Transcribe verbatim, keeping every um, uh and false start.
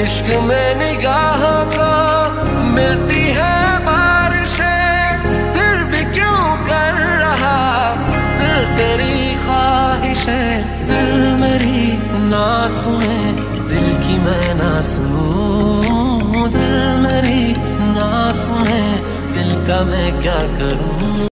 इश्क में निगाहों को मिलती है बारिशें, फिर भी क्यों कर रहा दिल तेरी ख्वाहिशें। दिल मेरी ना सुने, दिल की मैं ना सुनूं, दिल मेरी ना सुने, दिल का मैं क्या करूं।